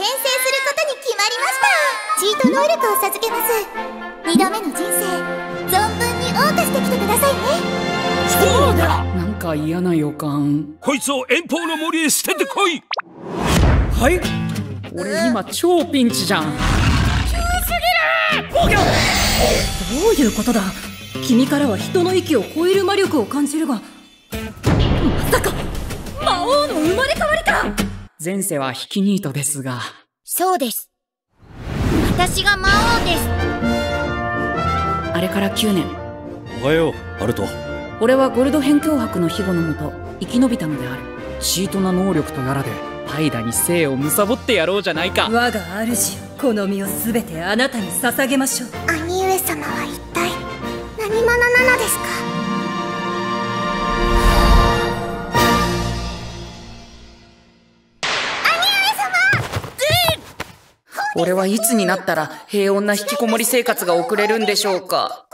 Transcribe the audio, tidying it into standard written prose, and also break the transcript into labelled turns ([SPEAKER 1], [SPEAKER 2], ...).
[SPEAKER 1] 転生することに決まりました。チート能力を授けます。2度目の人生存分に謳歌してきてくださいね。
[SPEAKER 2] そうだ。
[SPEAKER 3] なんか嫌な予感。
[SPEAKER 2] こいつを遠方の森へ捨ててこい。
[SPEAKER 3] はい。俺今超ピンチじゃん。
[SPEAKER 4] 急すぎる。防御。どういうことだ。君からは人の域を超える魔力を感じるが、まさか魔王の生まれ変わりか。
[SPEAKER 3] 前世はヒキニートですが。
[SPEAKER 1] そうです。私が魔王です。
[SPEAKER 3] あれから9年。
[SPEAKER 2] おはよう、アルト。
[SPEAKER 3] 俺はゴルド辺境博の庇護のもと生き延びたのである。チートな能力とやらでパイダに生を貪ってやろうじゃないか。
[SPEAKER 4] 我が主よ、この身をすべてあなたに捧げましょう。
[SPEAKER 1] 兄上様は一体何者なのですか。
[SPEAKER 3] 俺はいつになったら平穏な引きこもり生活が送れるんでしょうか。